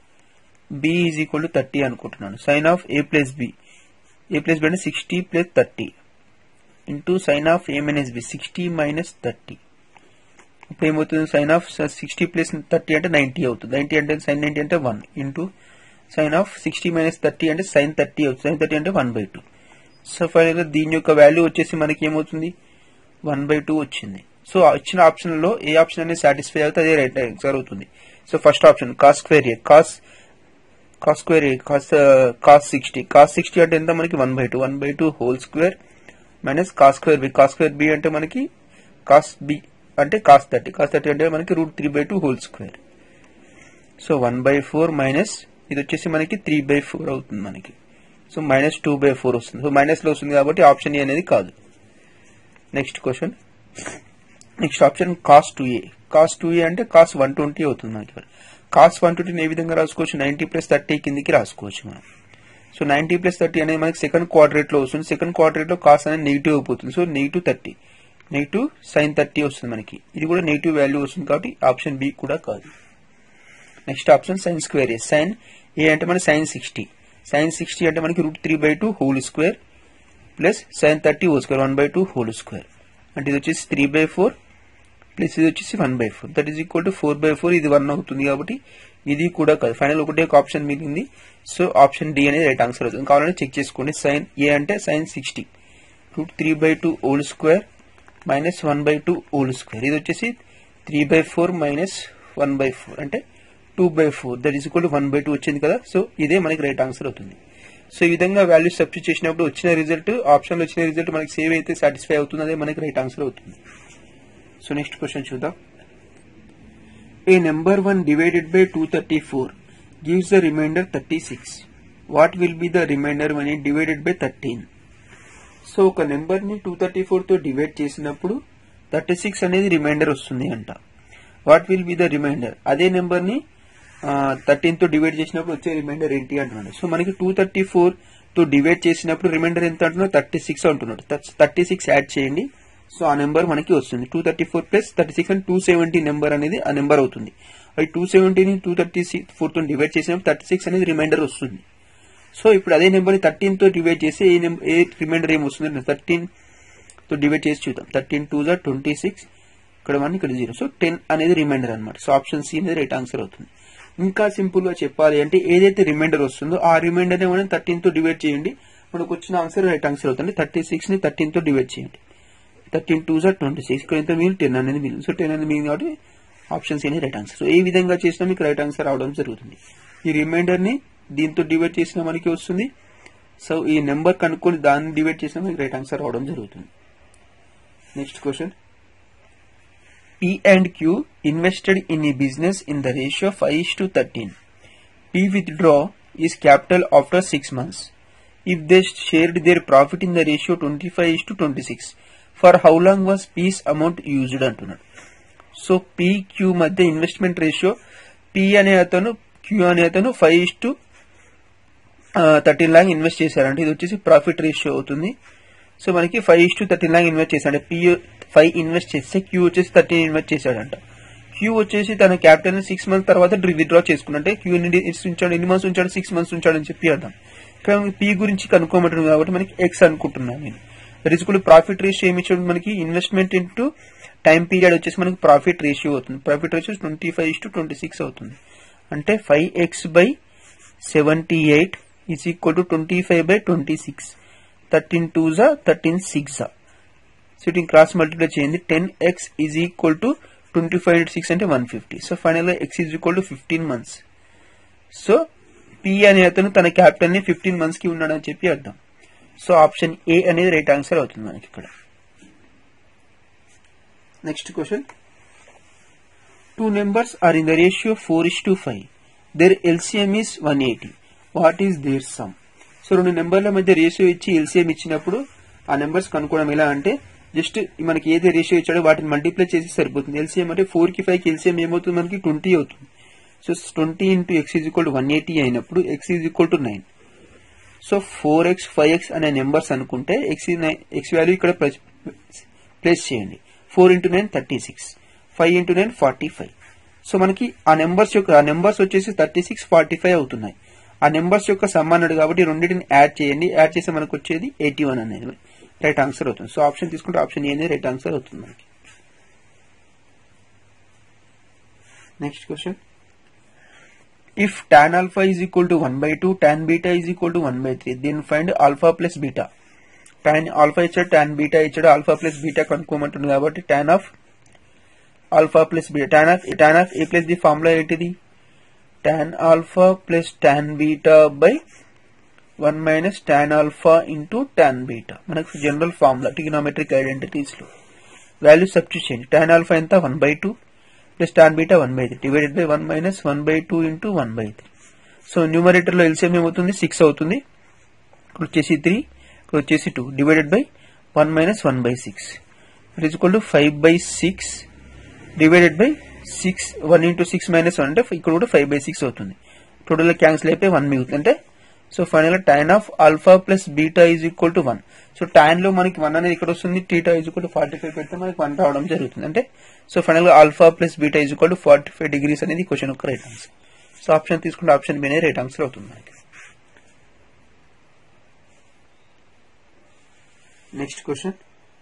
B is equal to thirty అనుకుంటున్నాను. Sine of A plus B, A plus B అంటే sixty plus thirty into sine of A minus B sixty minus thirty. ఇప్పుడు ఏమవుతుంది, sine of sixty plus thirty అంటే నైన్టీ అవుతుంది. నైన్టీ అంటే సైన్ నైన్టీ అంటే one into sine of sixty minus thirty అంటే సైన్ థర్టీ అవుతుంది. సైన్ థర్టీ అంటే one by two. So final గా దీని యొక్క వాల్యూ వచ్చేసి మనకి ఏమవుతుంది, వన్ బై టూ వచ్చింది. సో ఇచ్చిన ఆప్షన్ లో ఏ ఆప్షన్ అనేది సాటిస్ఫై అవుతుంది అదే రైట్ ఆన్సర్ అవుతుంది. So first option cos square A, cos cos square A cos cos sixty, cos sixty అంటే ఎంత మనకి one by two, one by two whole square minus cos square B, cos square B అంటే మనకి కాస్ బి అంటే కాస్ థర్టీ, కాస్ థర్టీ అంటే మనకి root three by two whole square. So one by four minus ఇది వచ్చేసి మనకి త్రీ బై ఫోర్ అవుతుంది మనకి. So minus two by four వస్తుంది. సో మైనస్ లో వస్తుంది కాబట్టి ఆప్షన్ ఏ అనేది కాదు. Next question, next option cos two A, cos two A అంటే కాస్ వన్ ట్వంటీ అవుతుంది మనకి. కాస్ వన్ ట్వంటీని ఏ విధంగా రాసుకోవచ్చు, నైన్టీ ప్లస్ థర్టీ కిందికి రాసుకోవచ్చు మనం. సో నైన్టీ ప్లస్ థర్టీ అనేది మనకి సెకండ్ క్వాడ్రేట్ లో వస్తుంది. సెకండ్ క్వాడ్రేట్ లో కాస్ అనేది నెగిటివ్ అయిపోతుంది. So negative thirty, negative sine thirty వస్తుంది మనకి. ఇది కూడా నెగిటివ్ వాల్యూ వస్తుంది కాబట్టి ఆప్షన్ బి కూడా కాదు. Next option sine square A, sine A అంటే మన సైన్ సిక్స్టీ, సైన్ సిక్స్టీ అంటే మనకి root three by two whole square plus sine thirty whole square one by two whole square. అంటే ఇది వచ్చేసి త్రీ బై ఫోర్ ప్లస్ ఇది వచ్చేసి one by four that is equal to four by four. ఇది వన్ అవుతుంది కాబట్టి ఇది కూడా కాదు. ఫైనల్ ఒకటే ఒక ఆప్షన్ మిగిలింది. సో ఆప్షన్ డి అనేది రైట్ ఆన్సర్ అవుతుంది. కావాలంటే చెక్ చేసుకోండి. సైన్ ఏ అంటే sine sixty root three by two whole square minus one by two whole square. ఇది వచ్చేసి three by four minus one by four అంటే two by four that is equal to one by two వచ్చింది కదా. సో ఇదే మనకి రైట్ ఆన్సర్ అవుతుంది. సో ఈ విధంగా వాల్యూస్ సబ్స్టిట్యూట్ చేసినప్పుడు వచ్చిన రిజల్ట్ ఆప్షన్ లో వచ్చిన రిజల్ట్ మనకి సేవ్ అయితే సాటిస్ఫై అవుతుంది, అదే మనకి రైట్ ఆన్సర్ అవుతుంది. సో నెక్స్ట్ క్వశ్చన్ చూద్దాం. A number one divided by two thirty four gives the remainder thirty six. What will be the remainder one divided by thirteen. So ఒక నెంబర్ ని టూ థర్టీ ఫోర్ తో డివైడ్ చేసినప్పుడు థర్టీ సిక్స్ అనేది రిమైండర్ వస్తుంది అంట. What will be the remainder, అదే నెంబర్ ని థర్టీన్ తో డివైడ్ చేసినప్పుడు వచ్చే రిమైండర్ ఏంటి అంటున్నాడు. సో మనకి టూ థర్టీ ఫోర్ తో డివైడ్ చేసినప్పుడు రిమైండర్ ఎంత అంటున్నాడు, థర్టీ సిక్స్ అంటున్నాడు. థర్టీ సిక్స్ యాడ్ చేయండి. సో ఆ నెంబర్ మనకి వస్తుంది. Two thirty four plus thirty six and two seventy number అనేది ఆ నెంబర్ అవుతుంది. అది టూ సెవెంటీని టూ థర్టీ ఫోర్ తో డివైడ్ చేసినప్పుడు థర్టీ సిక్స్ అనేది రిమైండర్ వస్తుంది. సో ఇప్పుడు అదే నెంబర్ని థర్టీన్ తో డివైడ్ చేసి ఏ నెంబర్ ఏ రిమైండర్ ఏం వస్తుంది థర్టీన్ తో డివైడ్ చేసి చూద్దాం. థర్టీన్ టూ జా ట్వంటీ సిక్స్, ఇక్కడ వన్ ఇక్కడ జీరో. సో టెన్ అనేది రిమైండర్ అనమాట. సో ఆప్షన్ సి అనేది రైట్ ఆన్సర్ అవుతుంది. ఇంకా సింపుల్ గా చెప్పాలి అంటే ఏదైతే రిమైండర్ వస్తుందో ఆ రిమైండర్ ని మనం థర్టీన్ తో డివైడ్ చేయండి, మనకు వచ్చిన ఆన్సర్ రైట్ ఆన్సర్ అవుతుంది. థర్టీ సిక్స్ ని థర్టీన్ తో డివైడ్ చేయండి. థర్టీన్ టూ జా ట్వంటీ సిక్స్, ఇక్కడ ఎంత మిగిలిన టెన్ అనేది మిగిలింది. సో టెన్ అనేది మిగిలింది కాబట్టి ఆప్షన్ సి అనేది రైట్ ఆన్సర్. సో ఏ విధంగా చేసినా మీకు రైట్ ఆన్సర్ రావడం జరుగుతుంది. ఈ రిమైండర్ ని దీంతో డివైడ్ చేసినా మనకి వస్తుంది. సో ఈ నెంబర్ కనుక్కొని దాన్ని డివైడ్ చేసినా మనకి రైట్ ఆన్సర్ రావడం జరుగుతుంది. Next question. P and Q invested in a business in the ratio five is to thirteen. P withdraw is capital after six months. If they shared their profit in the ratio twenty-five is to twenty-six, for how long was P's amount used అంటున్నాడు. సో P Q మధ్య ఇన్వెస్ట్మెంట్ రేషియో P అనే అతను Q అనే అతను ఫైవ్ ఇస్ టు థర్టీన్ లాగా ఇన్వెస్ట్ చేశారంటే ఇది వచ్చేసి ప్రాఫిట్ రేషియో అవుతుంది. సో మనకి ఫైవ్ ఇస్ టు థర్టీన్ లాగా ఇన్వెస్ట్ చేశాడు. పి ఫైవ్ ఇన్వెస్ట్ చేస్తే క్యూ వచ్చేసి థర్టీన్ ఇన్వెస్ట్ చేశాడంట. క్యూ వచ్చేసి తన క్యాపిటల్ ని సిక్స్ మంత్స్ తర్వాత విత్డ్రా చేసుకున్నట్టే క్యూ ఉంచాడు, ఎన్ని మంత్స్ ఉంచాడు, సిక్స్ మంత్స్ ఉంచాడు అని చెప్పి అర్థం. ఇక్కడ పి గురించి కనుక్కోమంటుంది కాబట్టి మనకి ఎక్స్ అనుకుంటున్నాను నేను. రిజికల్ ప్రాఫిట్ రేషియో ఏమి ఇచ్చాడు మనకి, ఇన్వెస్ట్మెంట్ ఇంటూ టైం పీరియడ్ వచ్చేసి మనకి ప్రాఫిట్ రేషియో అవుతుంది. Profit ratio twenty five is to twenty six అవుతుంది. అంటే five X by seventy eight is equal to twenty five by twenty six. Thirteen two జా థర్టీన్ సిక్స్ జా సిటింగ్ క్రాస్ మల్టిప్లై చేయండి. Ten X is equal to twenty five into six అంటే వన్ ఫిఫ్టీ. సో ఫైనల్ గా X is equal to fifteen months. So P అనే అతను తన క్యాపిటల్ ని ఫిఫ్టీన్ మంత్స్ కి ఉన్నాడని చెప్పి అర్థం. సో ఆప్షన్ ఏ అనేది రైట్ ఆన్సర్ అవుతుంది మనకి ఇక్కడ. Next question. Two numbers are in the ratio four is to five. Their LCM is one eighty. What is their sum? So రెండు నెంబర్ల మధ్య రేషియో ఇచ్చి ఎల్సిఎం ఇచ్చినప్పుడు ఆ నెంబర్స్ కనుక్కోవడం ఎలా అంటే జస్ట్ మనకి ఏది రేషియో ఇచ్చాడో వాటిని మల్టిప్లై చేసి సరిపోతుంది. ఎల్సిఎం అంటే ఫోర్ కి ఫైవ్ కి ఎల్సిఎం ఏమవుతుంది మనకి ట్వంటీ అవుతుంది. So twenty into X is equal to one eighty అయినప్పుడు X is equal to nine. So four X five X అనే నెంబర్స్ అనుకుంటే ఎక్స్ ఎక్స్ వాల్యూ ఇక్కడ ప్లేస్ చేయండి. Four into nine thirty six, five into nine forty five. So మనకి ఆ నెంబర్స్ యొక్క ఆ నెంబర్స్ వచ్చేసి థర్టీ సిక్స్ ఫార్టీ ఫైవ్ అవుతున్నాయి. ఆ నెంబర్స్ యొక్క సమ్ అన్నాడు కాబట్టి రెండింటిని యాడ్ చేయండి. యాడ్ చేస్తే మనకు వచ్చేది ఎయిటీ వన్ అనేది రైట్ ఆన్సర్ అవుతుంది. సో ఆప్షన్ తీసుకుంటే ఆప్షన్ ఏ అనేది రైట్ ఆన్సర్ అవుతుంది మనకి. Next question. If tan alpha is equal to one by two, tan beta is equal to one by three, then find alpha plus beta. tan alpha ఇచ్చాడు, tan beta ఇచ్చాడు, alpha plus beta కనుక్కోమంటుంది కాబట్టి tan of alpha plus beta, tan of tan of a plus the formula ఏంటిది, tan alpha plus tan beta by one minus tan alpha into tan beta. మనకు జనరల్ ఫార్ములా ట్రిగోనోమెట్రిక్ ఐడెంటిటీస్ లో వాల్యూ సబ్స్టిట్యూట్ చేయండి. tan alpha ఎంత one by two plus tan beta one by three divided by one minus one by two into one by three. So numerator లో ఎల్సిఎం ఏమవుతుంది సిక్స్ అవుతుంది. ఇక్కడ వచ్చేసి త్రీ, ఇక్కడ వచ్చేసి two divided by one minus one by six it is equal to five by six divided by six. One into six minus one అంటే ఇక్కడ కూడా ఫైవ్ బై సిక్స్ అవుతుంది. టోటల్ క్యాన్సిల్ అయిపోయి వన్ మిగుతుంది. అంటే సో ఫైనల్ గా tan of alpha plus beta is equal to one. So tan లో మనకి వన్ అనేది ఇక్కడ వస్తుంది, theta is equal to forty five పెడితే మనకి వన్ రావడం జరుగుతుంది. అంటే సో ఫైనల్ గా alpha plus beta is equal to forty five degrees అనేది క్వశ్చన్ యొక్క రైట్ ఆన్సర్. సో ఆప్షన్ తీసుకుంటే ఆప్షన్ బి అనేది రైట్ ఆన్సర్ అవుతుంది మనకి. Next question.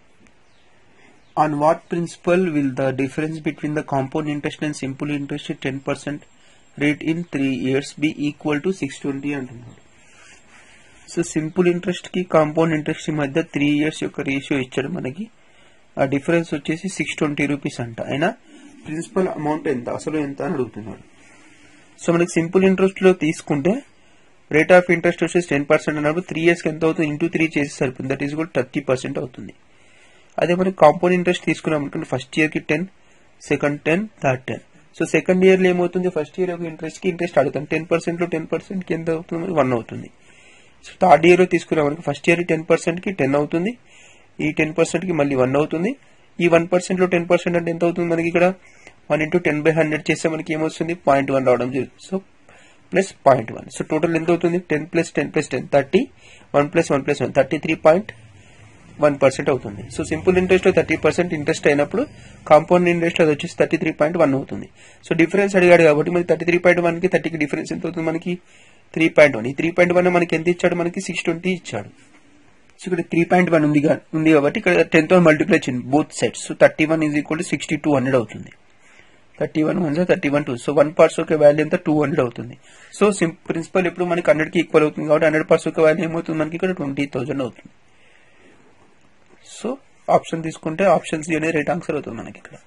On what principle will the difference between the compound interest and simple interest at ten percent rate in three years be equal to six twenty అంటున్నాడు. సో సింపుల్ ఇంట్రెస్ట్ కి కాంపౌండ్ ఇంట్రెస్ట్ మధ్య త్రీ ఇయర్స్ యొక్క రేషియో ఇచ్చాడు మనకి. ఆ డిఫరెన్స్ వచ్చేసి సిక్స్ ట్వంటీ రూపీస్ అంట. అయినా ప్రిన్సిపల్ అమౌంట్ ఎంత, అసలు ఎంత అని అడుగుతున్నాడు. సో మనకి సింపుల్ ఇంట్రెస్ట్ లో తీసుకుంటే రేట్ ఆఫ్ ఇంట్రెస్ట్ వచ్చేసి టెన్ పర్సెంట్ అన్నప్పుడు త్రీ ఇయర్స్ కి ఎంత అవుతుంది, ఇంటూ త్రీ చేసి సరిపోతుంది. దట్ ఈస్ కూడా థర్టీ పర్సెంట్ అవుతుంది. అదే మనకి కాంపౌండ్ ఇంట్రెస్ట్ తీసుకున్నాం అనుకుంటే ఫస్ట్ ఇయర్ కి ten, second ten, third ten. So second year లో ఏమవుతుంది, ఫస్ట్ ఇయర్ యొక్క ఇంట్రెస్ట్ కి ఇంట్రెస్ట్ అడుగుతాం. టెన్ పర్సెంట్ లో టెన్ పర్సెంట్ కి ఎంత అవుతుంది, వన్ అవుతుంది. సో థర్డ్ ఇయర్ లో తీసుకున్నాం మనకి ఫస్ట్ ఇయర్ టెన్ పర్సెంట్ కి టెన్ అవుతుంది, ఈ టెన్ పర్సెంట్ కి మళ్ళీ వన్ అవుతుంది. ఈ వన్ పర్సెంట్ లో టెన్ పర్సెంట్ అంటే ఎంత అవుతుంది మనకి, ఇక్కడ one into ten by hundred చేస్తే మనకి ఏమొస్తుంది, పాయింట్ వన్ రావడం జరుగుతుంది. So plus point one. So total ఎంత అవుతుంది, ten plus ten plus ten thirty, one plus one plus one thirty three point one percent అవుతుంది. సో సింపుల్ ఇంట్రెస్ట్ లో థర్టీ పర్సెంట్ ఇంట్రెస్ట్ అయినప్పుడు కాంపౌండ్ ఇంట్రెస్ట్ అది వచ్చేసి థర్టీ త్రీ పాయింట్ వన్ అవుతుంది. సో డిఫరెన్స్ అడిగాడు కాబట్టి మనకి థర్టీ త్రీ పాయింట్ వన్ కి థర్టీకి డిఫరెన్స్ ఎంత అవుతుంది మనకి, త్రీ పాయింట్ వన్ ఈ త్రీ పాయింట్ వన్ మనకి ఎంత ఇచ్చాడు, మనకి సిక్స్ ట్వంటీ ఇచ్చాడు. సో ఇక్కడ త్రీ పాయింట్ వన్ ఉంది ఉంది కాబట్టి ఇక్కడ టెన్ తో మల్టిప్లై చేయండి both sides. So thirty one is equal to sixty two hundred అవుతుంది. Thirty one one thirty one two so one parts యొక్క వాల్యూ ఎంత టూ హండ్రెడ్ అవుతుంది. సో ప్రిన్సిపల్ ఇప్పుడు మనకి హండ్రెడ్ కి ఈక్వల్ అవుతుంది కాబట్టి హండ్రెడ్ పార్ట్స్ యొక్క వాల్యూ ఏమవుతుంది, మనకి ఇక్కడ ట్వంటీ థౌసండ్ అవుతుంది. సో ఆప్షన్ తీసుకుంటే ఆప్షన్ సి అనేది రైట్ ఆన్సర్ అవుతుంది మనకి ఇక్కడ.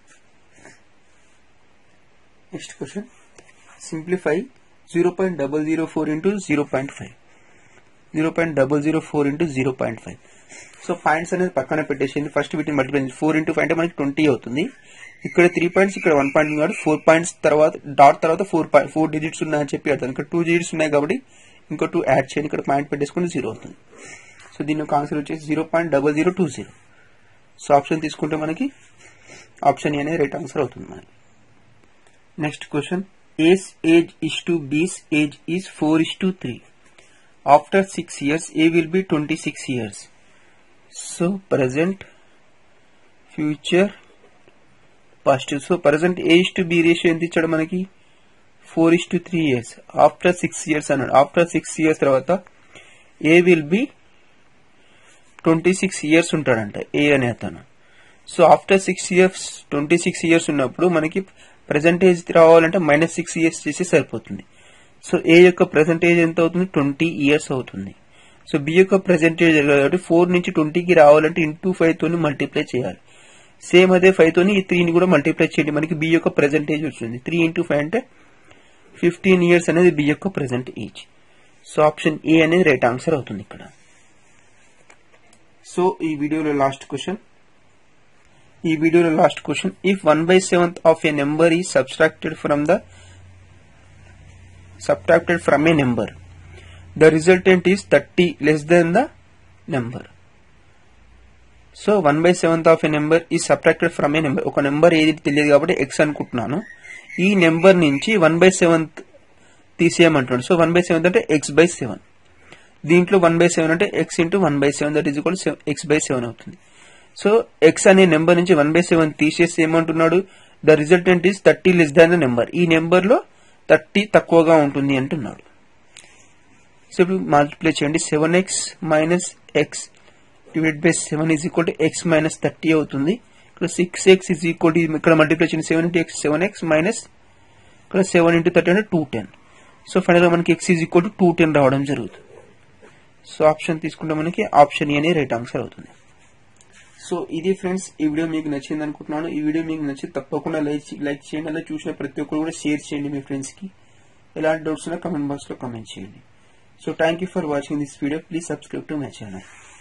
Next question, simplify zero point double zero four into zero point five zero point double zero four into zero point five so points అనేది పక్కన పెట్టేసింది. ఫస్ట్ వీటిని మల్టిప్లై ఫోర్ ఇంటూ ఫైవ్ అంటే మనకి ట్వంటీ అవుతుంది. ఇక్కడ త్రీ పాయింట్స్ ఇక్కడ వన్ పాయింట్ కాబట్టి ఫోర్ పాయింట్స్ తర్వాత డాట్ తర్వాత ఫోర్ పాయింట్ ఫోర్ డిజిట్స్ ఉన్నాయని చెప్పి అర్థం. ఇక్కడ టూ డిజిట్స్ ఉన్నాయి కాబట్టి ఇంకో టూ యాడ్ చేయండి, ఇక్కడ పాయింట్ పెట్టేసుకుంటే జీరో అవుతుంది. సో దీని యొక్క ఆన్సర్ వచ్చేసి zero point double zero two zero. So option తీసుకుంటే మనకి ఆప్షన్ ఏ అనేది రైట్ ఆన్సర్ అవుతుంది మనకి. Next question, A's age is to B's age is four is to three. After six years A will be twenty six years. So present, future, past. So present A is to B ratio ఎంత ఇచ్చాడు మనకి, four is to three years. After six years అన్నాడు. ఆఫ్టర్ సిక్స్ ఇయర్స్ తర్వాత ఏ will be twenty six years ఉంటాడంట ఏ అనే అతను. So after six years twenty six years ఉన్నప్పుడు మనకి ప్రెసెంటేజ్ రావాలంటే మైనస్ సిక్స్ ఇయర్స్ చేసి సరిపోతుంది. సో ఏ యొక్క ప్రెసెంటేజ్ ఎంత అవుతుంది, ట్వంటీ ఇయర్స్ అవుతుంది. సో బి యొక్క ప్రెసెంటేజ్ కాబట్టి ఫోర్ నుంచి ట్వంటీకి రావాలంటే ఇంటూ ఫైవ్ తోని మల్టిప్లై చేయాలి. సేమ్ అదే ఫైవ్ తోని ఈ త్రీని కూడా మల్టిప్లై చేయండి, మనకి బి యొక్క ప్రెసెంటేజ్ వచ్చింది. త్రీ ఇంటూ ఫైవ్ అంటే ఫిఫ్టీన్ ఇయర్స్ అనేది బి యొక్క present age. So option A అనేది రైట్ ఆన్సర్ అవుతుంది ఇక్కడ. సో ఈ వీడియోలో లాస్ట్ క్వశ్చన్ ఈ వీడియోలో last question if one by seventh of a number is subtracted from the subtracted from a number, the resultant is thirty less than the number. So one by seventh of a number is subtracted from a number. ఒక నెంబర్ ఏది తెలియదు కాబట్టి ఎక్స్ అనుకుంటున్నాను. ఈ నెంబర్ నుంచి వన్ బై సెవెంత్ తీసేయమంటున్నాడు. సో వన్ బై సెవెంత్ అంటే ఎక్స్ బై సెవెన్. దీంట్లో వన్ బై సెవెన్ అంటే X into one by seven that is equal x by seven అవుతుంది. సో ఎక్స్ అనే నెంబర్ నుంచి వన్ బై సెవెన్ తీసేసి ఏమంటున్నాడు, the resultant is thirty less than the number. ఈ నెంబర్ లో థర్టీ తక్కువగా ఉంటుంది అంటున్నాడు. సో ఇప్పుడు మల్టిప్లై చేయండి. Seven x minus x divide by seven is equal to X minus thirty అవుతుంది. ఇక్కడ six x is equal to ఇక్కడ మల్టిప్లై చేయండి. Seven into x seven x minus ఇక్కడ సెవెన్ ఇంటూ థర్టీ అంటే టూ టెన్. సో ఫైనల్ గా మనకి x is equal to two ten రావడం జరుగుతుంది. సో ఆప్షన్ తీసుకుంటే మనకి ఆప్షన్ ఏ అనేది రైట్ ఆన్సర్ అవుతుంది. సో ఇది ఫ్రెండ్స్, ఈ వీడియో మీకు నచ్చింది అనుకుంటున్నాను. ఈ వీడియో మీకు నచ్చి తప్పకుండా లైక్ లైక్ చేయండి. అలా చూసిన ప్రతి ఒక్కరు కూడా షేర్ చేయండి మీ ఫ్రెండ్స్ కి. ఎలాంటి డౌట్స్ ఉన్నా కమెంట్ బాక్స్ లో కమెంట్ చేయండి. So thank you for watching this video. Please subscribe to my channel.